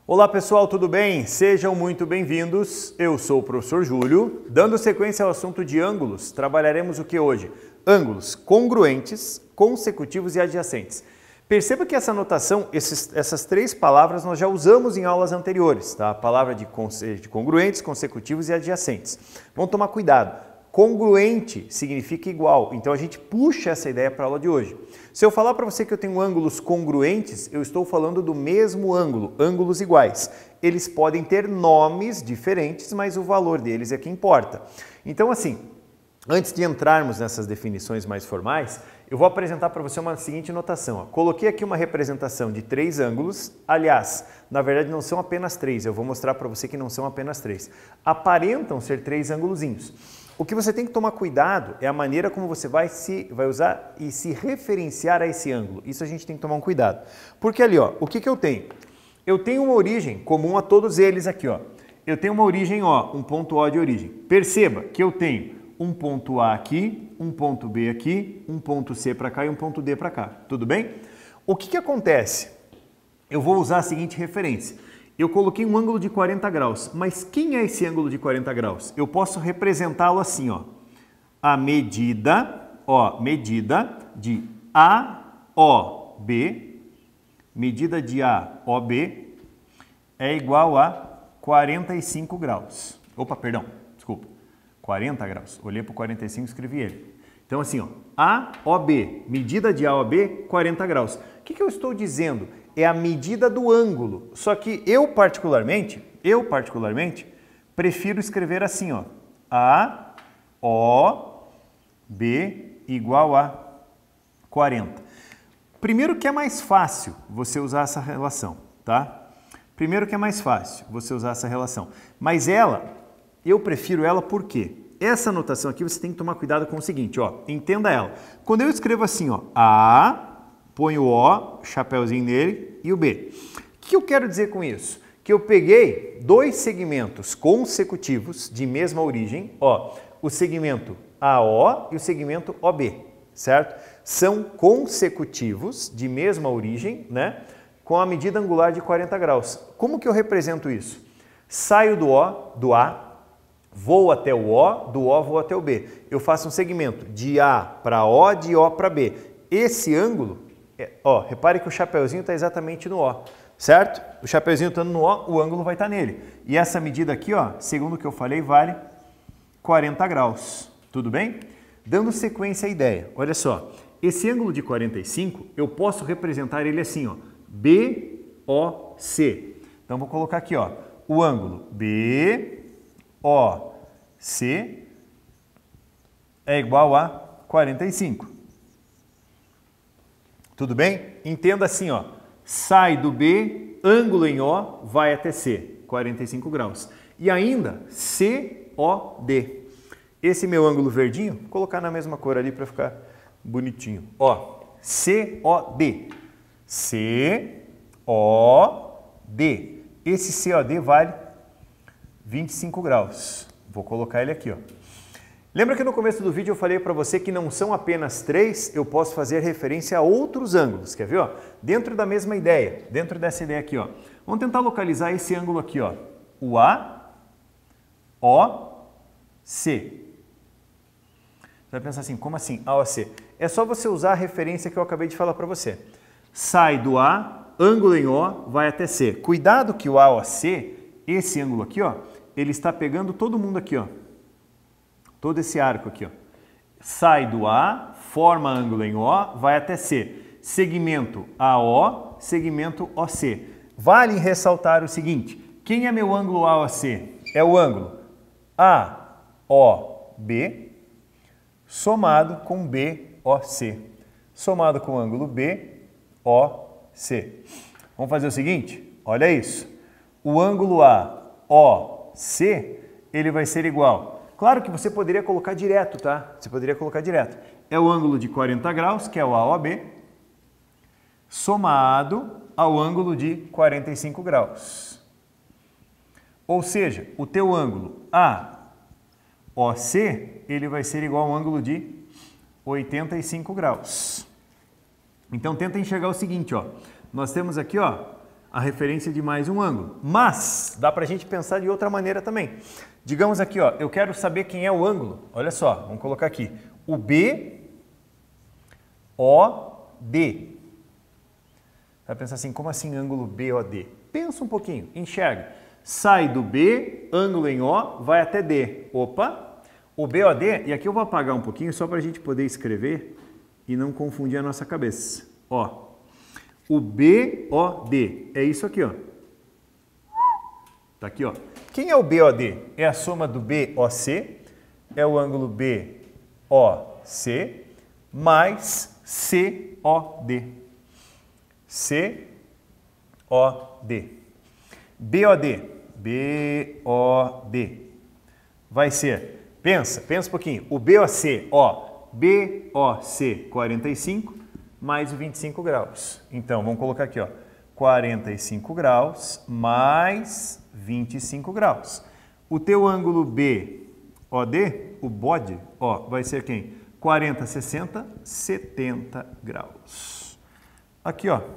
Olá pessoal, tudo bem? Sejam muito bem-vindos. Eu sou o professor Júlio. Dando sequência ao assunto de ângulos, trabalharemos o que hoje? Ângulos congruentes, consecutivos e adjacentes. Perceba que essa notação, essas três palavras nós já usamos em aulas anteriores, tá? A palavra de congruentes, consecutivos e adjacentes. Vamos tomar cuidado. Congruente significa igual, então a gente puxa essa ideia para a aula de hoje. Se eu falar para você que eu tenho ângulos congruentes, eu estou falando do mesmo ângulo, ângulos iguais. Eles podem ter nomes diferentes, mas o valor deles é que importa. Então assim, antes de entrarmos nessas definições mais formais, eu vou apresentar para você uma seguinte notação. Ó. Coloquei aqui uma representação de três ângulos, aliás, na verdade não são apenas três, eu vou mostrar para você que não são apenas três. Aparentam ser três ângulozinhos. O que você tem que tomar cuidado é a maneira como você vai usar e se referenciar a esse ângulo. Isso a gente tem que tomar um cuidado. Porque ali, ó, o que eu tenho? Eu tenho uma origem comum a todos eles aqui, ó. Eu tenho uma origem O, um ponto O de origem. Perceba que eu tenho um ponto A aqui, um ponto B aqui, um ponto C para cá e um ponto D para cá. Tudo bem? O que acontece? Eu vou usar a seguinte referência. Eu coloquei um ângulo de 40 graus, mas quem é esse ângulo de 40 graus? Eu posso representá-lo assim, ó. A medida, ó, medida de AOB, medida de AOB é igual a 45 graus. Opa, perdão, desculpa, 40 graus. Olhei para o 45 e escrevi ele. Então assim, ó, AOB, medida de AOB, 40 graus. O que eu estou dizendo? É a medida do ângulo. Só que eu particularmente, prefiro escrever assim, ó. AOB igual a 40. Primeiro que é mais fácil você usar essa relação, tá? Primeiro que é mais fácil você usar essa relação. Mas ela, eu prefiro ela por quê? Essa anotação aqui você tem que tomar cuidado com o seguinte, ó. Entenda ela. Quando eu escrevo assim, ó, A, ponho o O, chapéuzinho nele, e o B. O que eu quero dizer com isso? Que eu peguei dois segmentos consecutivos de mesma origem, ó, o segmento AO e o segmento OB, certo? São consecutivos de mesma origem, né? Com a medida angular de 40 graus. Como que eu represento isso? Saio do A, vou até o O, do O vou até o B. Eu faço um segmento de A para O, de O para B. Esse ângulo, ó, repare que o chapeuzinho está exatamente no O, certo? O chapeuzinho estando no O, o ângulo vai estar nele. E essa medida aqui, ó, segundo o que eu falei, vale 40 graus. Tudo bem? Dando sequência à ideia, olha só. Esse ângulo de 45, eu posso representar ele assim, ó, BOC. Então, vou colocar aqui, ó, o ângulo BOC é igual a 45. Tudo bem? Entenda assim, ó, sai do B, ângulo em O, vai até C, 45 graus. E ainda COD. Esse meu ângulo verdinho, vou colocar na mesma cor ali para ficar bonitinho. Ó, COD. COD. Esse COD vale 25 graus. Vou colocar ele aqui, ó. Lembra que no começo do vídeo eu falei para você que não são apenas três, eu posso fazer referência a outros ângulos, quer ver? Ó? Dentro da mesma ideia, dentro dessa ideia aqui, ó. Vamos tentar localizar esse ângulo aqui, ó. O AOC. Você vai pensar assim, como assim AOC? É só você usar a referência que eu acabei de falar para você. Sai do A, ângulo em O, vai até C. Cuidado que o AOC, esse ângulo aqui, ó, ele está pegando todo mundo aqui, ó. Todo esse arco aqui, ó. Sai do A, forma ângulo em O, vai até C. Segmento AO, segmento OC. Vale ressaltar o seguinte, quem é meu ângulo AOC? É o ângulo AOB somado com BOC. Somado com o ângulo BOC. Vamos fazer o seguinte? Olha isso. O ângulo AOC, ele vai ser igual. Claro que você poderia colocar direto, tá? Você poderia colocar direto. É o ângulo de 40 graus, que é o AOB, somado ao ângulo de 45 graus. Ou seja, o teu ângulo AOC, ele vai ser igual ao ângulo de 85 graus. Então, tenta enxergar o seguinte, ó. Nós temos aqui, ó, a referência de mais um ângulo. Mas dá para a gente pensar de outra maneira também. Digamos aqui, ó, eu quero saber quem é o ângulo. Olha só, vamos colocar aqui. O BOD. Vai pensar assim, como assim ângulo BOD? Pensa um pouquinho, enxerga. Sai do B, ângulo em O, vai até D. Opa! O BOD, e aqui eu vou apagar um pouquinho só para a gente poder escrever e não confundir a nossa cabeça. Ó, o BOD é isso aqui, ó. Tá aqui, ó. Quem é o BOD? É a soma do BOC, é o ângulo BOC, mais COD. COD. BOD vai ser, pensa um pouquinho, o BOC, ó, BOC 45 mais o 25 graus. Então, vamos colocar aqui, ó, 45 graus mais 25 graus. O teu ângulo BOD, o BOD, ó, vai ser quem? 40, 60, 70 graus. Aqui, ó.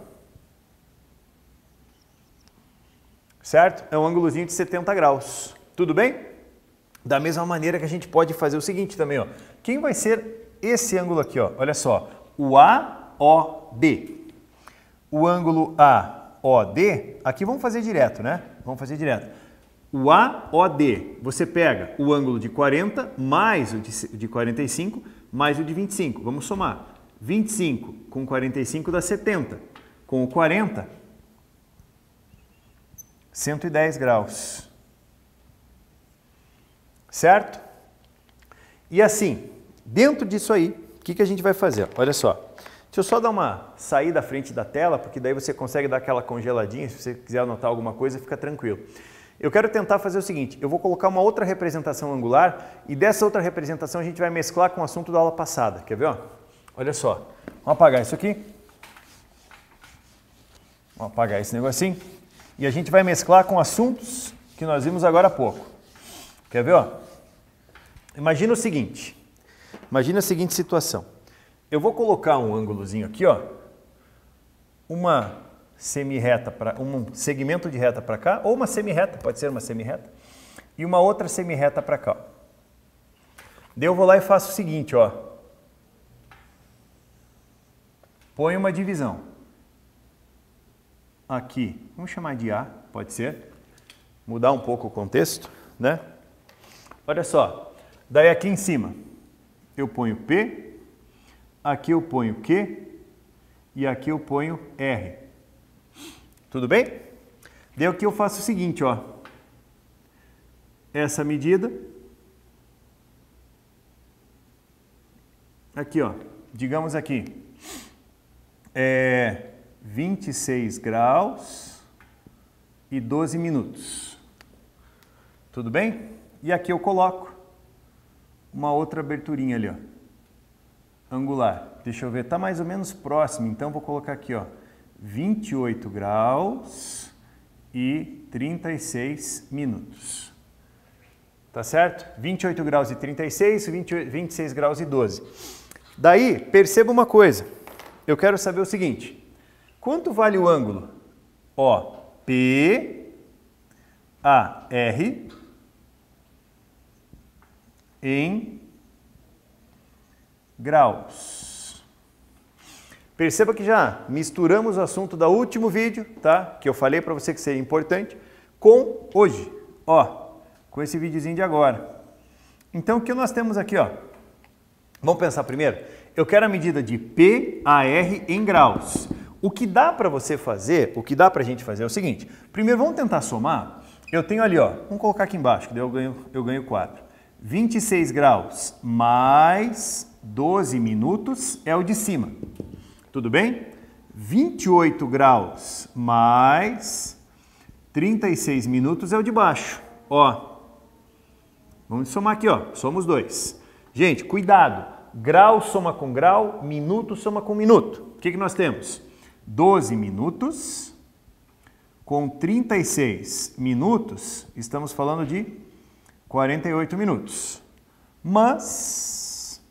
Certo? É um ângulozinho de 70 graus. Tudo bem? Da mesma maneira que a gente pode fazer o seguinte também, ó. Quem vai ser esse ângulo aqui, ó? Olha só. O AOD. O ângulo AOD, aqui vamos fazer direto, né? Vamos fazer direto. O AOD, você pega o ângulo de 40 mais o de 45 mais o de 25. Vamos somar. 25 com 45 dá 70. Com o 40, 110 graus. Certo? E assim, dentro disso aí, o que a gente vai fazer? Olha só. Deixa eu só dar uma saída à frente da tela, porque daí você consegue dar aquela congeladinha. Se você quiser anotar alguma coisa, fica tranquilo. Eu quero tentar fazer o seguinte, eu vou colocar uma outra representação angular e dessa outra representação a gente vai mesclar com o assunto da aula passada. Quer ver? Ó? Olha só. Vamos apagar isso aqui. Vamos apagar esse negocinho. E a gente vai mesclar com assuntos que nós vimos agora há pouco. Quer ver? Ó? Imagina o seguinte. Imagina a seguinte situação. Eu vou colocar um ângulozinho aqui, ó. Uma semi-reta para um segmento de reta para cá, ou uma semi-reta, pode ser uma semi-reta, e uma outra semi-reta para cá. Daí eu vou lá e faço o seguinte, ó. Põe uma divisão. Aqui, vamos chamar de A, pode ser. Mudar um pouco o contexto, né? Olha só. Daí aqui em cima, eu ponho P, aqui eu ponho Q e aqui eu ponho R. Tudo bem? Daí aqui eu faço o seguinte, ó. Essa medida. Aqui, ó. Digamos aqui. 26 graus e 12 minutos. Tudo bem? E aqui eu coloco uma outra aberturinha ali, ó. Angular. Deixa eu ver, tá mais ou menos próximo, então vou colocar aqui, ó. 28 graus e 36 minutos. Tá certo? 28 graus e 36, 26 graus e 12. Daí, perceba uma coisa. Eu quero saber o seguinte. Quanto vale o ângulo? Ó, PAR em graus. Perceba que já misturamos o assunto do último vídeo, tá? Que eu falei para você que seria importante, com hoje, ó, com esse videozinho de agora. Então, o que nós temos aqui, ó? Vamos pensar primeiro? Eu quero a medida de PAR em graus. O que dá para você fazer, o que dá para a gente fazer é o seguinte. Primeiro, vamos tentar somar. Eu tenho ali, ó, vamos colocar aqui embaixo, que daí eu ganho 4. 26 graus mais 12 minutos é o de cima. Tudo bem? 28 graus mais 36 minutos é o de baixo. Ó, vamos somar aqui, ó. Somos 2. Gente, cuidado. Grau soma com grau, minuto soma com minuto. O que nós temos? 12 minutos com 36 minutos, estamos falando de 48 minutos. Mas,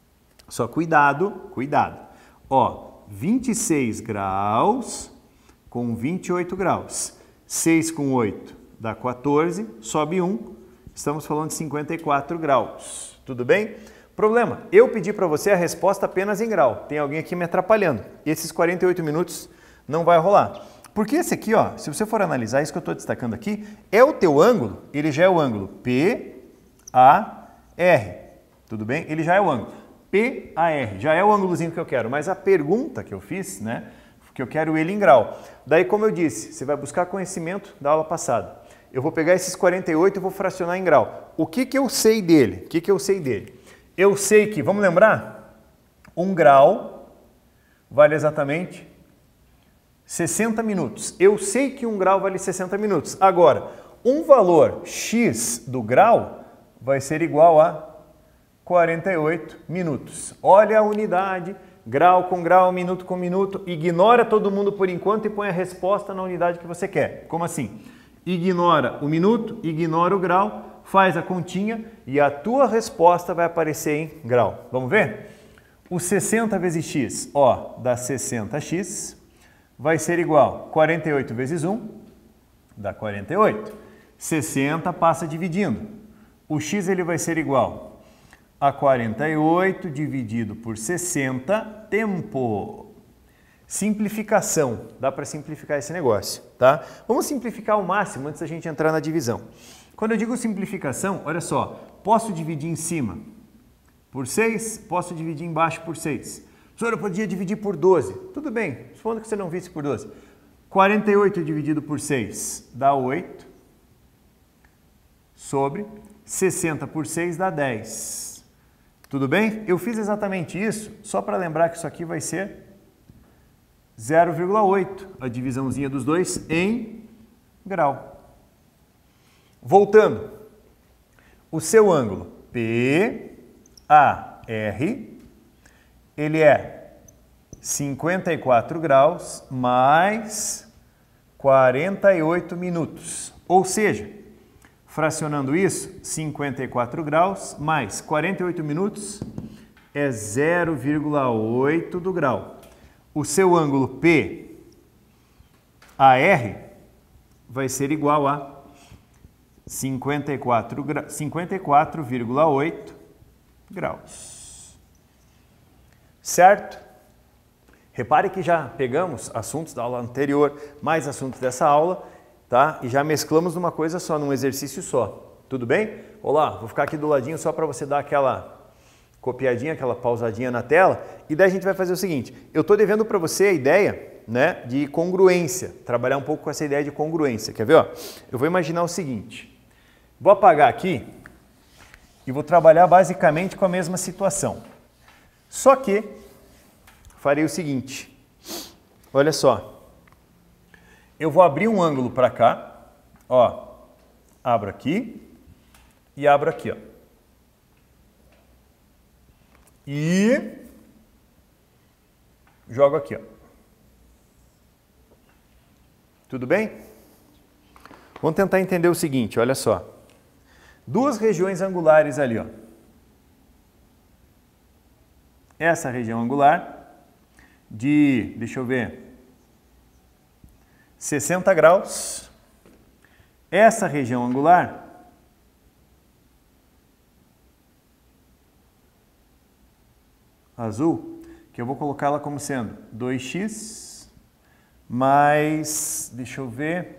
só cuidado, cuidado. Ó, 26 graus com 28 graus. 6 com 8 dá 14, sobe 1, estamos falando de 54 graus. Tudo bem? Problema, eu pedi para você a resposta apenas em grau. Tem alguém aqui me atrapalhando. Esses 48 minutos não vai rolar. Porque esse aqui, ó, se você for analisar, isso que eu estou destacando aqui, é o teu ângulo, ele já é o ângulo PAR. Tudo bem? Ele já é o ângulo PAR, já é o ângulozinho que eu quero. Mas a pergunta que eu fiz, né, que eu quero ele em grau. Daí, como eu disse, você vai buscar conhecimento da aula passada. Eu vou pegar esses 48 e vou fracionar em grau. O que que eu sei dele? O que que eu sei dele? Eu sei que, vamos lembrar? 1 grau vale exatamente 60 minutos. Eu sei que 1 grau vale 60 minutos. Agora, um valor x do grau vai ser igual a 48 minutos. Olha a unidade, grau com grau, minuto com minuto. Ignora todo mundo por enquanto e põe a resposta na unidade que você quer. Como assim? Ignora o minuto, ignora o grau, faz a continha e a tua resposta vai aparecer em grau. Vamos ver? O 60 vezes x, ó, dá 60x, vai ser igual a 48 vezes 1, dá 48. 60 passa dividindo. O x ele vai ser igual a 48 dividido por 60, tempo. Simplificação. Dá para simplificar esse negócio, tá? Vamos simplificar ao máximo antes da gente entrar na divisão. Quando eu digo simplificação, olha só, posso dividir em cima por 6, posso dividir embaixo por 6. Professor, eu podia dividir por 12. Tudo bem, supondo que você não visse por 12. 48 dividido por 6 dá 8, sobre 60 por 6 dá 10. Tudo bem? Eu fiz exatamente isso, só para lembrar que isso aqui vai ser 0,8, a divisãozinha dos dois em grau. Voltando, o seu ângulo PAR, ele é 54 graus mais 48 minutos. Ou seja, fracionando isso, 54 graus mais 48 minutos é 0,8 do grau. O seu ângulo PAR vai ser igual a 54,8 graus. Certo? Repare que já pegamos assuntos da aula anterior, mais assuntos dessa aula, tá? E já mesclamos numa coisa só, num exercício só. Tudo bem? Olá, vou ficar aqui do ladinho só para você dar aquela copiadinha, aquela pausadinha na tela, e daí a gente vai fazer o seguinte, eu estou devendo para você a ideia, né, de congruência, trabalhar um pouco com essa ideia de congruência, quer ver? Ó? Eu vou imaginar o seguinte, vou apagar aqui e vou trabalhar basicamente com a mesma situação, só que farei o seguinte, olha só, eu vou abrir um ângulo para cá, ó, abro aqui e abro aqui, ó. E jogo aqui, ó. Tudo bem? Vamos tentar entender o seguinte, olha só. Duas regiões angulares ali, ó. Essa região angular de, deixa eu ver, 60 graus. Essa região angular azul, que eu vou colocá-la como sendo 2x mais, deixa eu ver,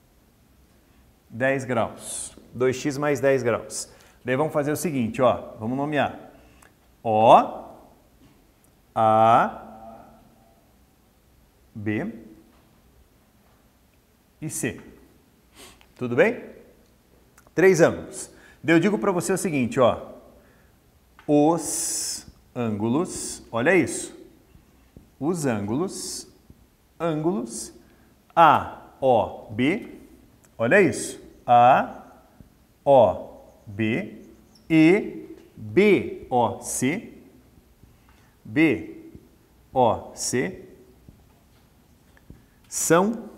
10 graus. 2x mais 10 graus. Daí vamos fazer o seguinte, ó, vamos nomear O, A, B e C. Tudo bem? 3 ângulos. Daí eu digo para você o seguinte, ó, os ângulos, olha isso, os ângulos AOB, olha isso, AOB e BOC são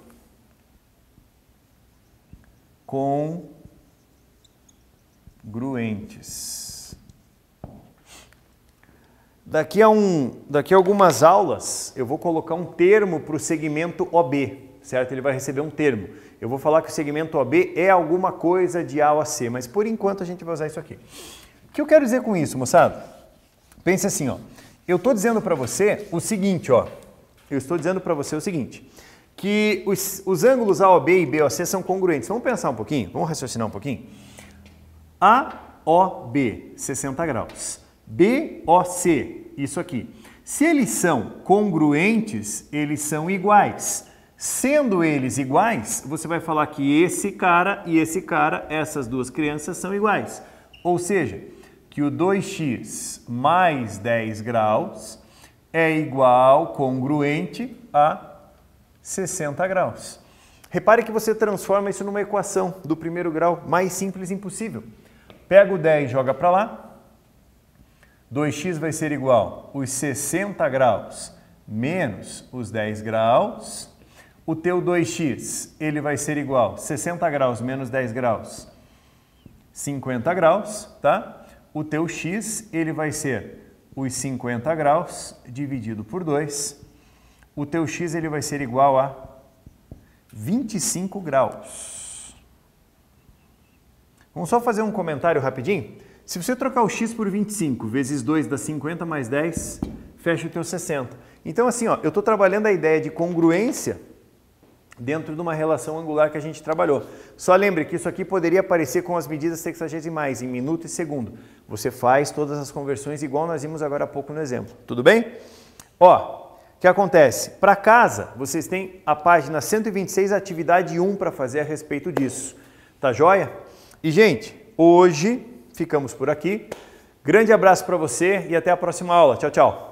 congruentes. Daqui a algumas aulas, eu vou colocar um termo para o segmento OB. certo? Ele vai receber um termo. Eu vou falar que o segmento OB é alguma coisa de A ou a C, mas por enquanto a gente vai usar isso aqui. O que eu quero dizer com isso, moçada? Pense assim, ó. Eu estou dizendo para você o seguinte, ó. Eu estou dizendo para você o seguinte, que os ângulos AOB e BOC são congruentes. Vamos pensar um pouquinho? Vamos raciocinar um pouquinho? AOB, 60 graus. BOC, isso aqui. Se eles são congruentes, eles são iguais. Sendo eles iguais, você vai falar que esse cara e esse cara, essas duas crianças, são iguais. Ou seja, que o 2x mais 10 graus é igual, congruente, a 60 graus. Repare que você transforma isso numa equação do primeiro grau mais simples impossível. Pega o 10 e joga para lá. 2x vai ser igual os 60 graus menos os 10 graus. O teu 2x, ele vai ser igual 60 graus menos 10 graus, 50 graus, tá? O teu x, ele vai ser os 50 graus dividido por 2. O teu x, ele vai ser igual a 25 graus. Vamos só fazer um comentário rapidinho? Se você trocar o x por 25 vezes 2 dá 50 mais 10, fecha o teu 60. Então assim, ó, eu estou trabalhando a ideia de congruência dentro de uma relação angular que a gente trabalhou. Só lembre que isso aqui poderia aparecer com as medidas sexagesimais, em minuto e segundo. Você faz todas as conversões igual nós vimos agora há pouco no exemplo. Tudo bem? Ó, o que acontece? Para casa, vocês têm a página 126, atividade 1 para fazer a respeito disso. Tá joia? E, gente, hoje ficamos por aqui. Grande abraço para você e até a próxima aula. Tchau, tchau.